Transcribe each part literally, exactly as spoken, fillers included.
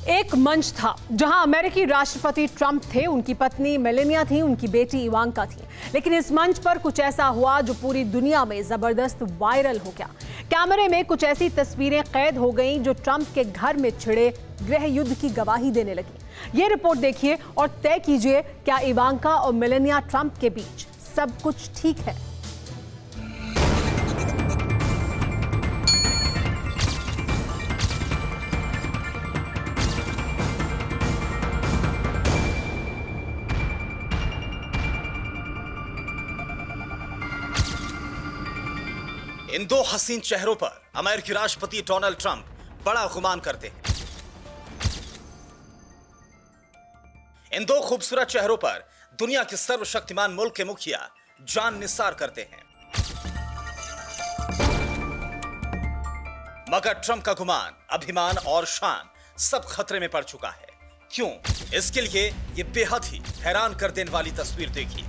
एक मंच था जहां अमेरिकी राष्ट्रपति ट्रंप थे, उनकी पत्नी मेलेनिया थी, उनकी बेटी इवांका थी। लेकिन इस मंच पर कुछ ऐसा हुआ जो पूरी दुनिया में जबरदस्त वायरल हो गया। कैमरे में कुछ ऐसी तस्वीरें कैद हो गईं जो ट्रंप के घर में छिड़े गृह युद्ध की गवाही देने लगी। ये रिपोर्ट देखिए और तय कीजिए, क्या इवांका और मेलेनिया ट्रंप के बीच सब कुछ ठीक है? इन दो हसीन चेहरों पर अमेरिकी राष्ट्रपति डोनाल्ड ट्रंप बड़ा गुमान करते हैं। इन दो खूबसूरत चेहरों पर दुनिया के सर्वशक्तिमान मुल्क के मुखिया जान निसार करते हैं। मगर ट्रंप का गुमान, अभिमान और शान सब खतरे में पड़ चुका है। क्यों? इसके लिए ये बेहद ही हैरान कर देने वाली तस्वीर देखिए।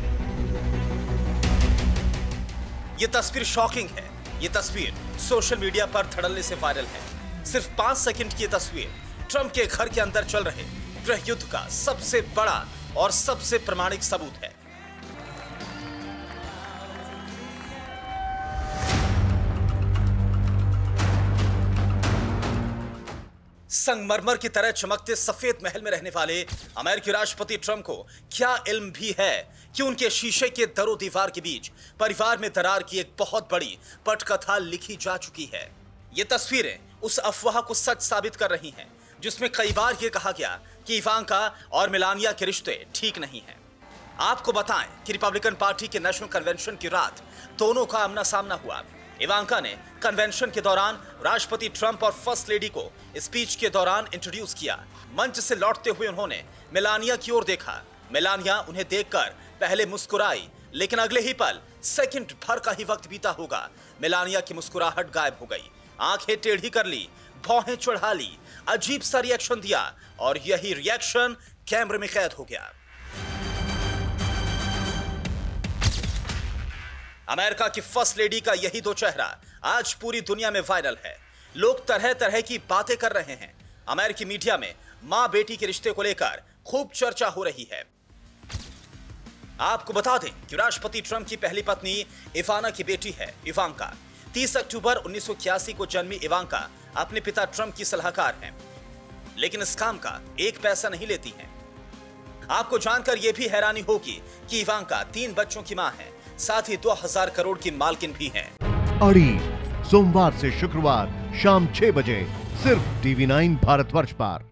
ये तस्वीर शॉकिंग है। ये तस्वीर सोशल मीडिया पर धड़ल्ले से वायरल है। सिर्फ पांच सेकंड की तस्वीर ट्रंप के घर के अंदर चल रहे गृह युद्ध का सबसे बड़ा और सबसे प्रमाणिक सबूत है। संगमरमर की तरह चमकते सफेद महल में रहने वाले अमेरिकी राष्ट्रपति ट्रंप को क्या इल्म भी है कि उनके शीशे के दरो दीवार के बीच परिवार में दरार की एक बहुत बड़ी पटकथा लिखी जा चुकी है। ये तस्वीरें उस अफवाह को सच साबित कर रही हैं जिसमें कई बार ये कहा गया कि इवांका और मेलानिया के रिश्ते ठीक नहीं हैं। आपको बताएं कि रिपब्लिकन पार्टी के नेशनल कन्वेंशन की रात दोनों का आमना सामना हुआ। इवांका ने कन्वेंशन के दौरान राष्ट्रपति ट्रंप और फर्स्ट लेडी को स्पीच के दौरान इंट्रोड्यूस किया। मंच से लौटते हुए उन्होंने मेलानिया की ओर देखा। मेलानिया उन्हें देखकर पहले मुस्कुराई, लेकिन अगले ही पल, सेकंड भर का ही वक्त बीता होगा, मेलानिया की मुस्कुराहट गायब हो गई। आंखें टेढ़ी कर ली, भौहें चढ़ा ली, अजीब सा रिएक्शन दिया और यही रिएक्शन कैमरे में कैद हो गया। अमेरिका की फर्स्ट लेडी का यही दो चेहरा आज पूरी दुनिया में वायरल है। लोग तरह तरह की बातें कर रहे हैं। अमेरिकी मीडिया में मां बेटी के रिश्ते को लेकर खूब चर्चा हो रही है। आपको बता दें कि राष्ट्रपति ट्रंप की पहली पत्नी इवाना की बेटी है इवांका। तीस अक्टूबर उन्नीस सौ इक्यासी को जन्मी इवांका अपने पिता ट्रंप की सलाहकार हैं, लेकिन इस काम का एक पैसा नहीं लेती हैं। आपको जानकर यह भी हैरानी होगी कि इवांका तीन बच्चों की मां है, साथ ही दो हजार करोड़ की मालकिन भी हैं। अड़ी सोमवार से शुक्रवार शाम छह बजे सिर्फ टीवी नाइन भारतवर्ष पर।